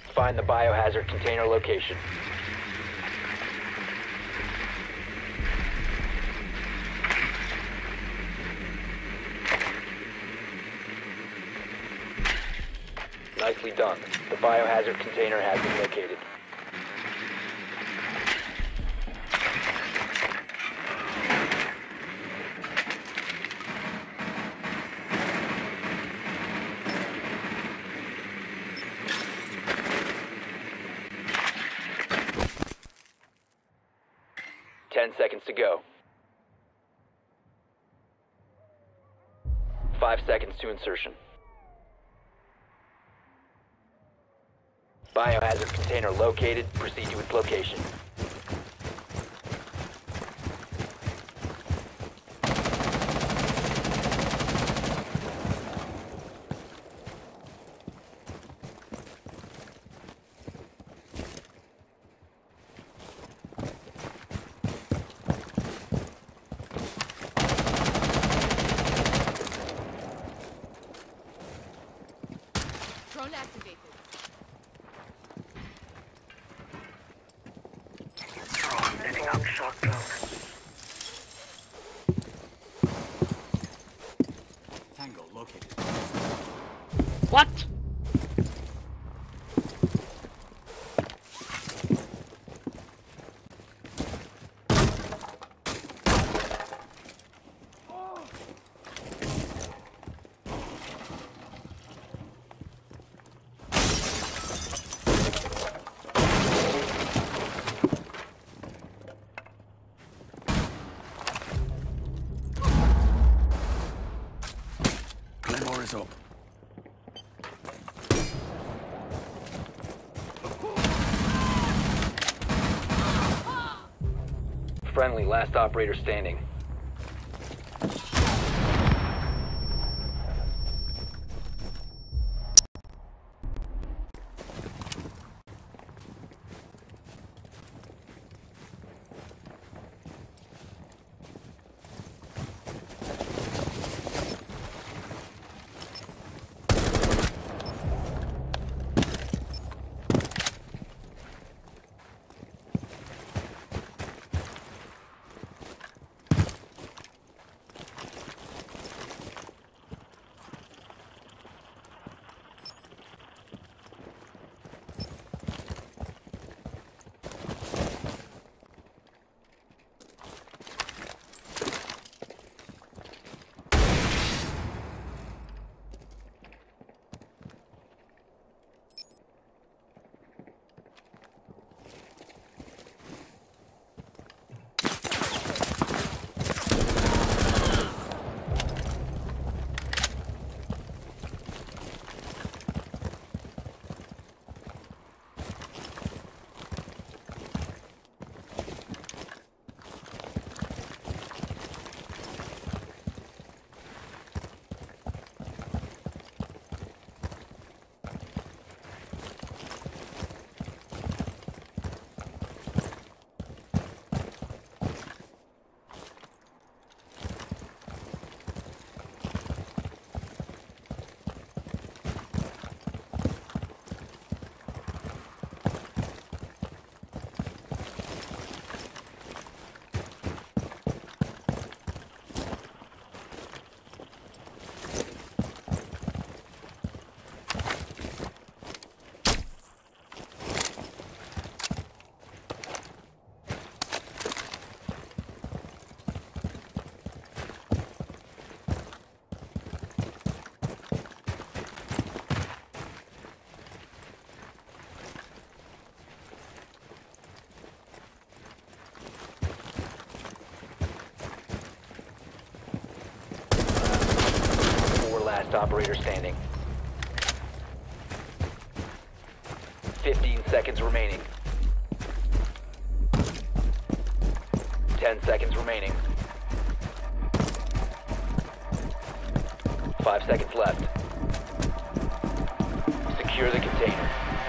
Find the biohazard container location. Nicely done. The biohazard container has been located. Ten seconds to go. 5 seconds to insertion. Biohazard container located. Proceed to its location. Drone activated. Setting up shock drone. Tango located. What? Claymore is up. Friendly, last operator standing. Last operator standing. 15 seconds remaining. 10 seconds remaining. 5 seconds left. Secure the container.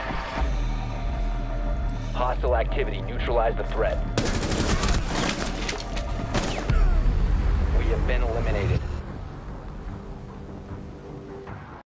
Hostile activity. Neutralize the threat. We have been eliminated.